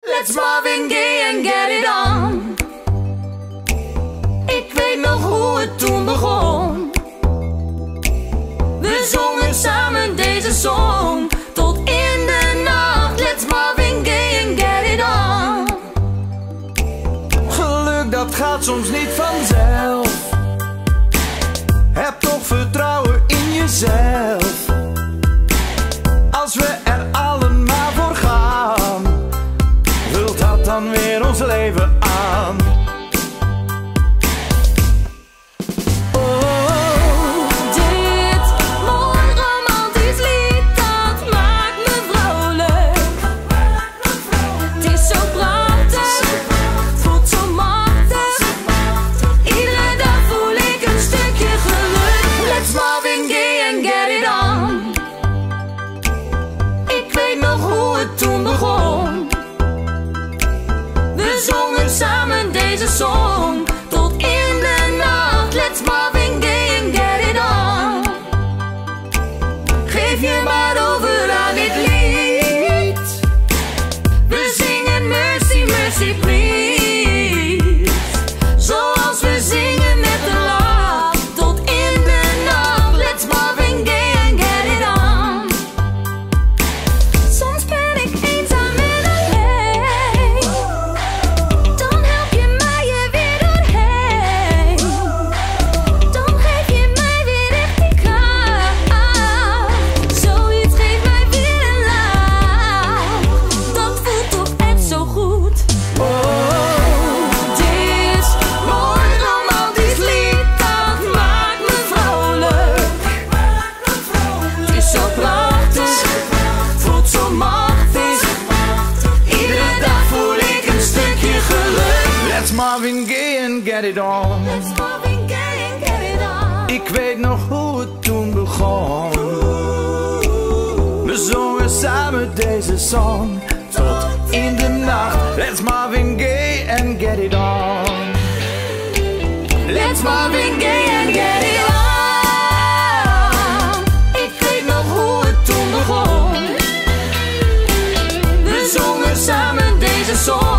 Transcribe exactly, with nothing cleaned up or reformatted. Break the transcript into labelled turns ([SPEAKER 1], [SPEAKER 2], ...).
[SPEAKER 1] Let's Marvin Gaye and get it on. Ik weet nog hoe het toen begon. We zongen samen deze song tot in de nacht. Let's Marvin Gaye and get it on.
[SPEAKER 2] Geluk dat gaat soms niet vanzelf. Heb toch vertrouwen in jezelf. Als we er allen maar voor gaan, vult dat dan weer ons leven aan.
[SPEAKER 1] Toen begon. We zongen samen deze song tot in de nacht. Let's Marvin Gaye and get it on. Geef je maar over aan dit lied. We zingen mercy, mercy please. Zoals we zingen met de lach tot in de nacht. Let's Marvin Gaye and get it on. Soms ben ik eenzaam en alleen. Dan help je mij er weer doorheen. Dan geef je mij weer echt die kracht. Zoiets geeft mij weer een lach. Dat voelt toch echt zo goed. Dit mooi romantisch lied, dat maakt me vrolijk. Het is zo prachtig, voelt zo machtig. Iedere dag voel ik een stukje geluk.
[SPEAKER 2] Let's Marvin Gaye and get it on.
[SPEAKER 1] Let's Marvin Gaye and get it on.
[SPEAKER 2] Ik weet nog hoe het toen begon. We zongen samen deze song tot in de nacht. Let's Marvin Gaye and get it on.
[SPEAKER 1] Let's Marvin Gaye and get it on. Ik weet nog hoe het toen begon. We zongen samen deze song.